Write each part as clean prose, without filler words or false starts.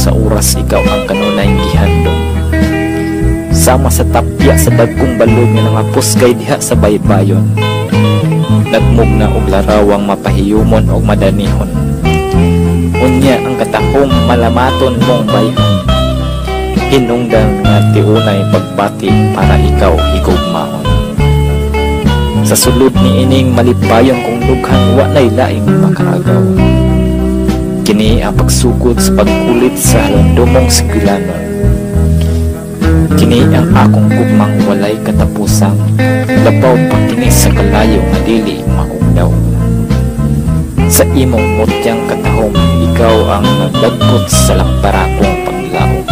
sa oras ikaw ang kanunay gihandom. Sama sa tapya sa dagkong balod nga nangapos kay diha sa baybayon. Nagmugna og larawang mapahiyumon og madanihon. Unya ang katahom malamaton mong bayhon. Hinungdan nga tiunay pagpati para ikaw higugmaon. Sa sulod ni ining malipayon kong dughan walay laing makaagaw. Kini ang pagsugod sa pagkulit sa halandumong sigilanon. Kini ang akong gugmang walay katapusang, labaw pa kini sa kalayo nga dili maungdaw. Sa imong mutyang katahom, ikaw ang nagdagkot sa lampara kong paglaom.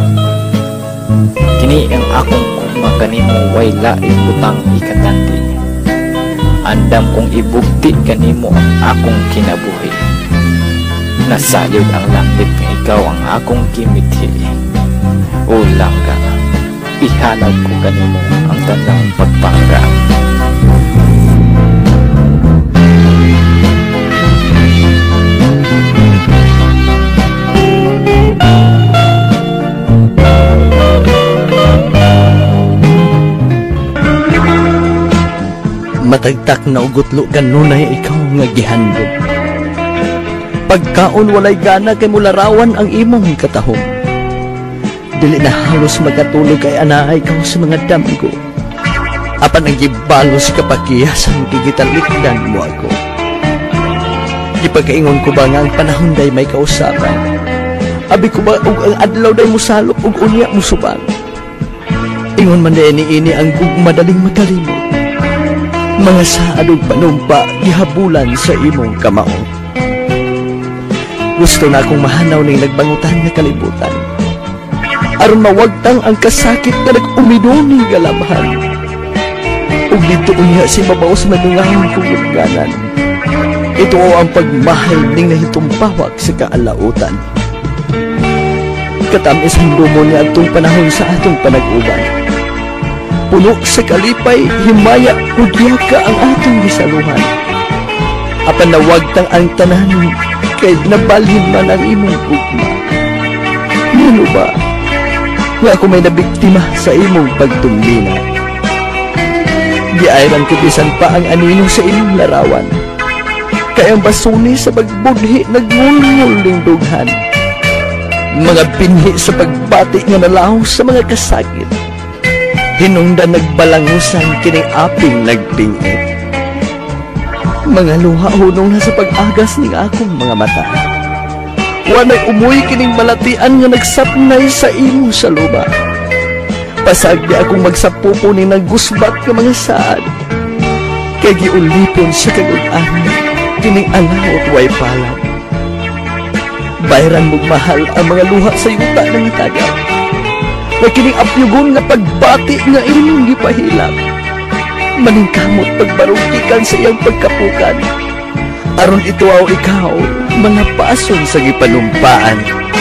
Kini ang akong gugma kanimo way laing butang ikatandi. Andam kong ibugti kanimo ang akong kinabuhi. Nasayod ang langit nga ikaw ang akong kimithi. O langga, ihanag ko kanimo ang tanang pagpangga. Matagtak na ugutlo kanunay ikaw nga gihandom. Pagkaon walay gana kay mularawan ang imong katahom. Dili na halos magatulog kay anaay ikaw sa mga damgo. Apan ang gibalos kapakiyasan gigitalikdan mo ako. Gipagaingon ko ba nga ang panahon day may kausapan? Abi ko ba og ang adlaw day musalop og unya musubang? Ingon man day ini ang madaling makalimot. Mga saadog panumpa gihabulan sa imong kamao. Gusto na akong mahanaw ning nagbangutan nga kalibutan. Aron mawagtang ang kasakit nga nag-umidoning galabhan. Ug dito unya si mabaos madungahon kong lugganan. Ito ang pagmahal ning nahitumpawak sa kaalautan. Katamis ang dumo niya atong panahon sa atong panag-uban. Puno sa kalipay, himaya, hudyaka ang atong gisaluhan. Apan nawagtang ang tanan, kay nabalhin man ang imong gugma. Ano ba? Nga ako may nabiktima sa imong pagtumbina. Giayran ko bisan pa ang anino sa imong larawan. Kaya ang basuni sa pagbudhi nagngulngul ning dughan. Mga binhi sa pagbati nga nalaw sa mga kasakit. Hinungdan nagbalangusan kining aping nagpingit. Mga luha hunong na sa pag-agas ning akong mga mata. Wanay umuy kining malatian nga nagsapnay sa imo sa luba. Pasag di akong magsapupo ni naggusbat ka mga saad. Kay giulipon sa kagug-anan kining alawot way palad. Bayran mong mahal ang mga luha sa yuta ng tagap. Na kining apyugon na pagbati nga inyong gipahilap. Maningkamot pagbarukikan sa iyang pagkapukan. Aron ito ikaw, mga pason sa gipanumpaan.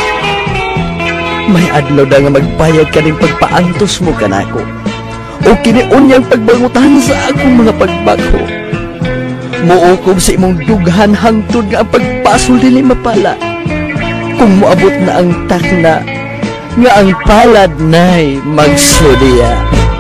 May adlaw na nga magbayad ka ning pagpaantos mo kanako. O kiniunyang pagbangutan sa akong mga pagbagho. Muukob sa imong dughan hangtod nga ang pagpasol dili mapala. Kung moabot na ang takna, nga ang palad na'y magsudiya.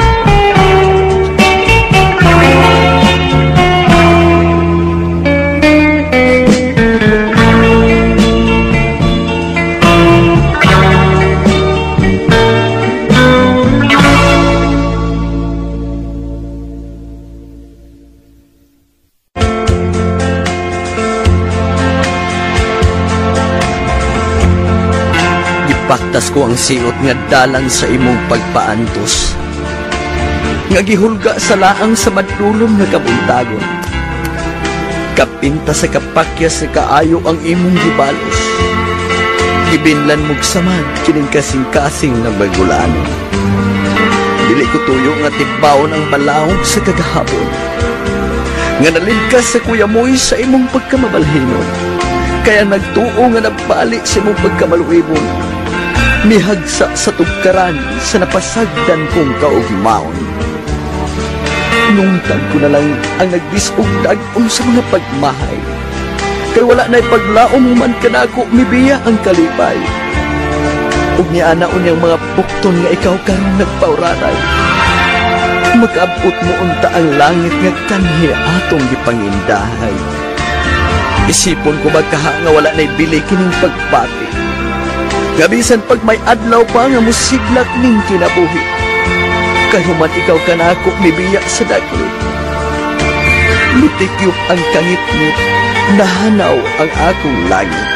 Paktas ko ang siot nga dalan sa imong pagpaantos. Nga gihulga sa laang sa madulom nga kabuntagon. Kapinta sa kapakya sa kaayo ang imong gibalos. Gibinlan mog samad kining kasing-kasing na bagulanon. Dili ko tuyo nga tibawon ang balawog sa kagahapon. Nga naligkas sa kuya mo'y sa imong pagkamabalhinon. Kaya nagtuo nga nabali sa imong pagkamaluibon. Mihagsa sa tugkaran sa napasagdan kong kaugmaon. Nungtag ko na lang ang nagdisugdag-on sa mga pagmahay. Kay wala na'y paglaom man kanako mibiya ang kalipay. ug niana unyang mga bukton nga ikaw karon nagpauranay. Makaabot mo unta ang langit nga kanhi atong gipangindahay. Isipon ko ba kaha nga wala na'y bili kining pagpati. Gabisan pag may adlaw pa nga musiglak ning kinabuhi. Kahuman ikaw kanako mibiya sa dagko. Mitikyop ang kangit-ngit, nahanaw ang akong langit.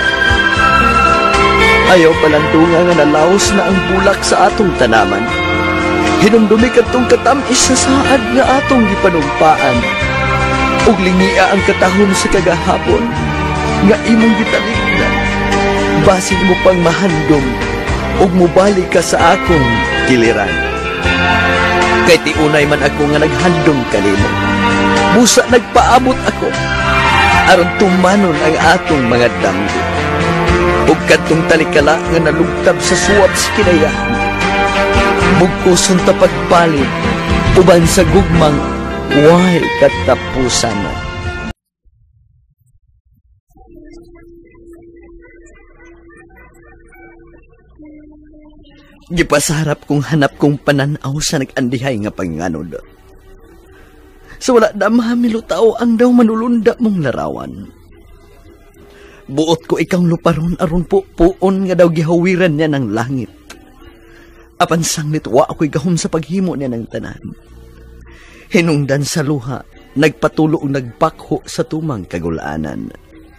Ayaw palandunga nga nalaos na ang bulak sa atong tanaman. Hinumdumi katong katamis sa saad nga atong gipanumpaan. Ug lingia ang katahon sa kagahapon nga imong gitalikdan. Basin mo pang mahandom ug mubalik ka sa akong giliran. Kay tiunay man ako nga naghandom kanimo. Busa nagpaabot ako aron tumanon ang atong mga damgo. Ug kadtong talikala nga nalugtab sa suwab sa kinayahan. Bugkuson ta pagpalit uban sa gugmang way katapusan. Gipasarap kong hanap kong pananaw sa nag-andihay nga panganod. Sa wala damha milutaw ang daw manulunda mong larawan. Buot ko ikaw luparon aron po puon nga daw gihawiran niya ng langit. Apan sanglit wa ako'y gahom sa paghimo niya ng tanan. Hinungdan sa luha, nagpatulo og nagpakho sa tumang kagulaanan.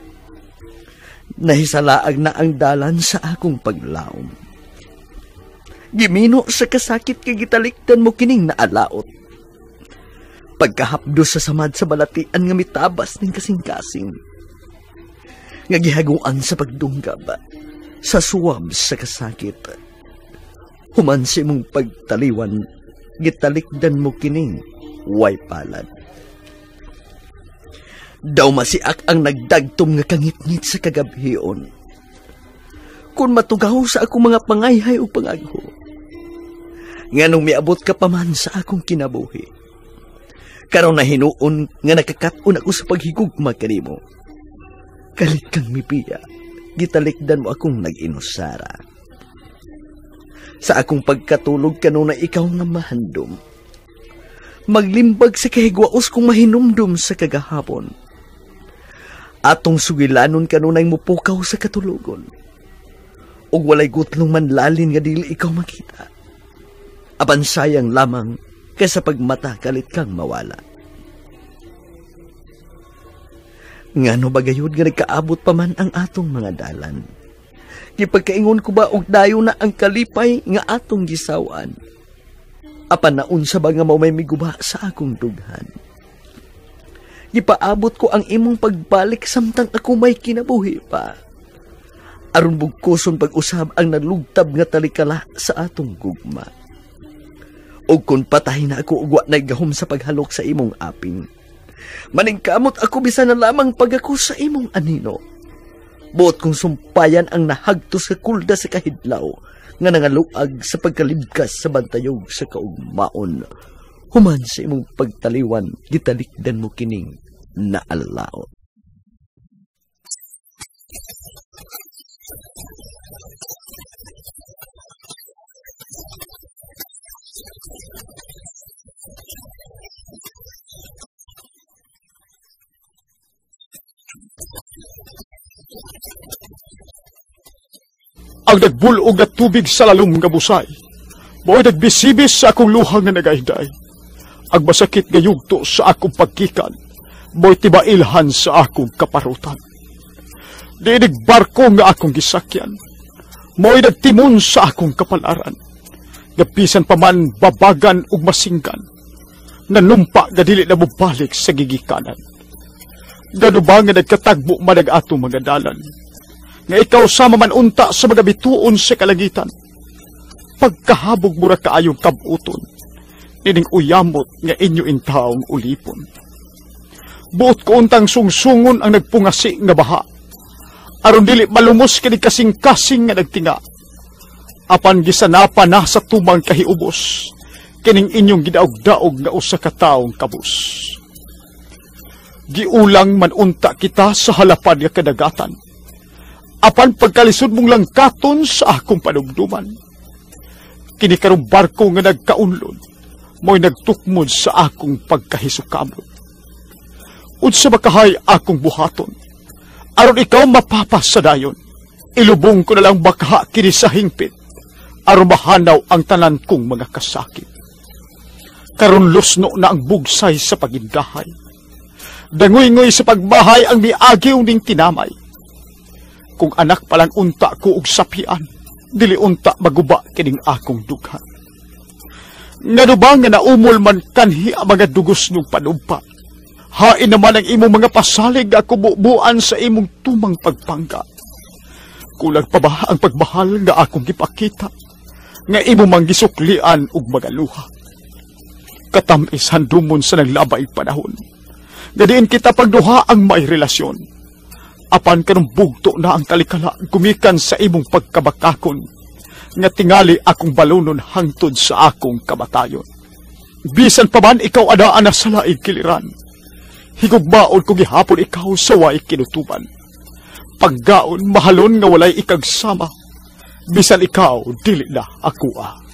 Nahisalaag na ang dalan sa akong paglaom. Gimino sa kasakit kay gitalikdan mo kining naalaot. Pagkahapdo sa samad sa balatian nga mitabas ning kasing-kasing. Nga gihaguan sa pagdunggab sa suwab sa kasakit. Human si mong pagtaliwan, gitalikdan mo kining way palad. Daw masiak ang nagdagtom nga kangit-ngit sa kagabhion. Kung matugaw sa akong mga pangayhay o pangagho, nganong miabot ka pa man sa akong kinabuhi. Karon na hinuon nga nakakaton ako sa paghigugma kanimo. Kalit kang mipiya, gitalikdan mo akong nag-inusara. Sa akong pagkatulog kanuna ikaw nga mahandom. Maglimbag sa kahigwaos kong mahinumdum sa kagahapon. Atong sugilanon kanunay mupukaw sa katulogon. Ug walay gutlong manlalin nga dili ikaw makita. Apan sayang lamang kaysa pagmata kalit kang mawala. Ngano bagayod nga nagkaabot pa man ang atong mga dalan. Gipagkaingon ko ba og dayo na ang kalipay nga atong gisawan. Apan naun sa ba nga may miguba sa akong dughan. Gipaabot ko ang imong pagbalik samtang ako may kinabuhi pa. Aron bugkuson pag-usab ang nalugtab nga talikala sa atong gugma. Og kun patay na ako ug wa nay gahom sa paghalok sa imong aping. Maningkamot ako bisan na lamang pag ako sa imong anino. Buot kong sumpayan ang nahagtos sa kulda sa kahidlaw nga nangaluag sa pagkalibkas sa bantayog sa kaugmaon. Human sa imong pagtaliwan, gitalikdan mo kining naalaot. Ang nagbulog na tubig sa lalong nga busay, mo'y nagbisibis sa akong luhang nga nagayday. Ang masakit nga yugto sa akong pagkikan, mo'y tibailhan sa akong kaparutan. Diinig barko nga akong gisakyan, mo'y nagtimon sa akong kapalaran. Gapisan pa man babagan ug masinggan, nanumpa nga dili na mubalik sa gigikanan. Gano ba nga nagkatagbo man ang atong mga dalan, nga ikaw sama man unta sa mga bituon sa kalagitan. Pagkahabog mura kaayong kabuton, nining uyamot nga inyo intaong ulipon. Buot ko untang sungsungon ang nagpungasi nga baha, aron dili malumos kini kasing-kasing nga nagtinga. Apan gisanapa na sa tumang kahiubos, kining inyong gidaog-daog nga usa ka taong kabus. Giulang man unta kita sa halapad nga kadagatan, apan pagkalisod mong langkaton sa akong panumduman. Kini karong barko nga nagkaunlod, mo'y nagtukmod sa akong pagkahisukamot. Unsa makahay akong buhaton, aron ikaw mapapas sa dayon, ilubong ko na lang baka kini sa hingpit, aron mahanaw ang tanan kong mga kasakit. Karon lusno na ang bugsay sa pagindahay, dangoy-ngoy sa pagbahay ang miagiw ning tinamay. Kung anak palang unta ko og sapian, dili unta maguba kining akong dughan. Ngano ba nga naumol man kanhi ang mga dugos ng panumpa? Hain naman ang imong mga pasalig ako bubuan sa imong tumang pagpangga. Kulang pa ba ang pagmahal nga akong gipakita, nga imong manggisuklian og mga luha? Katamis handumon sa naglabay panahon, nga diin kita pagduha ang may relasyon. Apan kanong bugto na ang talikala gumikan sa imong pagkabakakon, nga tingali akong balunon hangtod sa akong kamatayon. Bisan pa man ikaw adaan na sa laing kiliran, higugmaon ko gihapon ikaw sa way kinutuban. Paggaon mahalon nga walay ikagsama, bisan ikaw dili na ako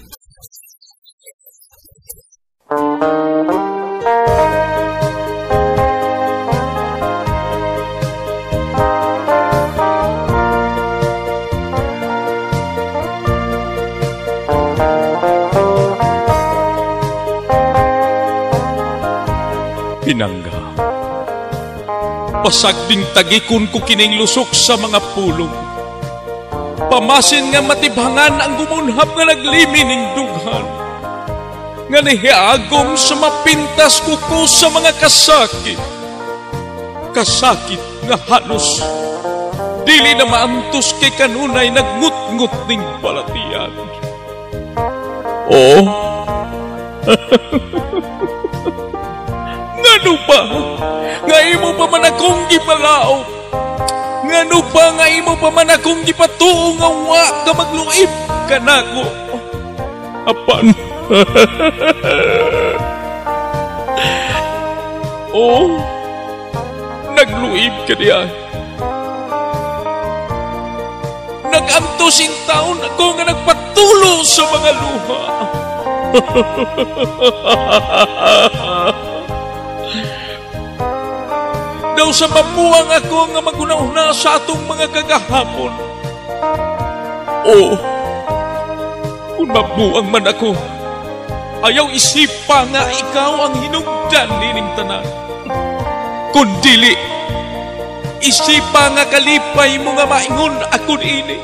Pinangga, pasag ding tagikon ko kining lusok sa mga pulong. Pamasin nga matibhangan ang gumunhap nga naglimi ning dughan. Nga nihiagom sa mapintas kuko sa mga kasakit. Kasakit nga halos dili na maantos kay kanunay nagngut-ngut ning balatian. Oh, ngano pa? Nga imo pa man akong gipalao. Ngano pa nga imo pa man akong gipatuo nga wa ka magluib ka nako. Apan. Oh, nagluib ka diyan. Nagantosin taon ako nga nagpatulo sa mga luha. Daw sa mabuang ako nga magunahuna sa atong mga kagahapon. Oh, kung mabuang man ako, ayaw isipa nga ikaw ang hinungdan nining tanan. Kundili, isipa nga kalipay mo nga maingon ako ini.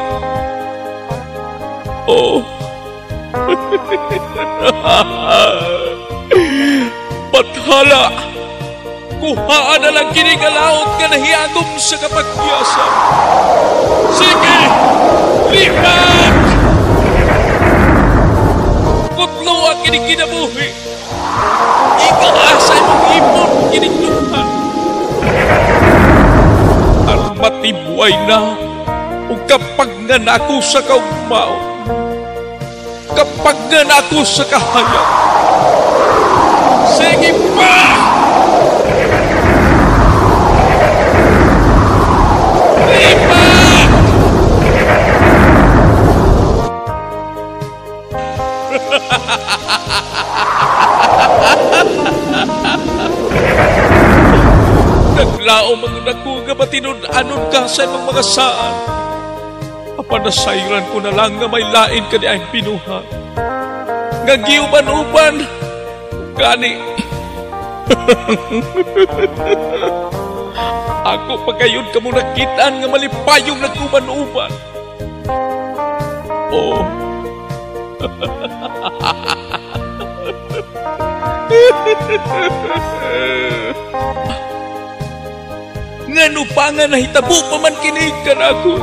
Oh, bathala, kuhaan na lang kinigalaot ka nahiagom sa kapagpiyasan. Sige, lipat! Kutlo ang kinikinabuhi. Ikaasay mong ipon kinikluhan. Ang matibuay na o kapag nga nako sa kaugmao, kapag nga nako sa kahayag. Sige pa! Lipat! Naglao mga nakuga matinud-anon ka sa mga saan. Apanasayran ko na lang nga may lain ka di ay pinuha. Ngagiuban-uban, gani. Ako pagayod ka mo nakitaan nga malipayong nagkuban-uban. Oh. Ngano pa nga nahitabo pa man kinig ka na ako.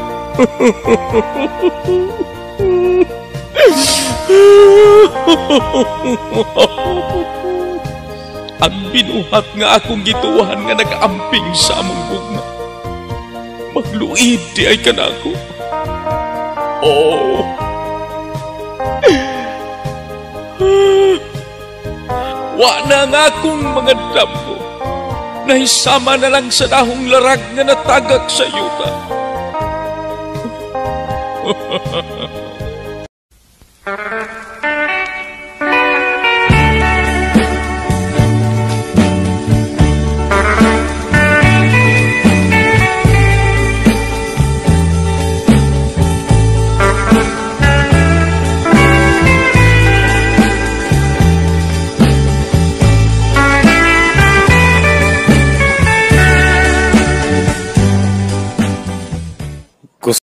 Ang binuhat nga akong gituhan nga nag-amping sa among bugna. Magluid di ay ka na ako. Oh. Wa na nga akong mga damgo. Nahisama na lang sa dahong larag nga natagak sa yuta.